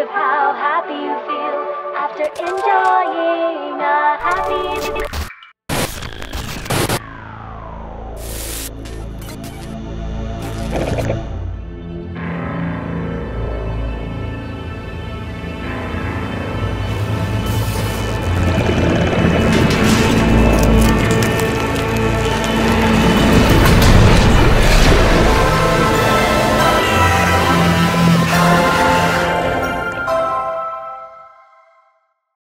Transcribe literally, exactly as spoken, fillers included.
of how happy you feel after enjoying a happy